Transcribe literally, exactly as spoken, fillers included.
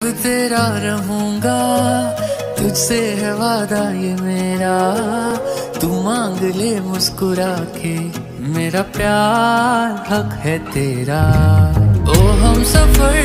तेरा रहूंगा, तुझसे है वादा ये मेरा, तू मांग ले मुस्कुरा के, मेरा प्यार हक है तेरा। ओ हम सफर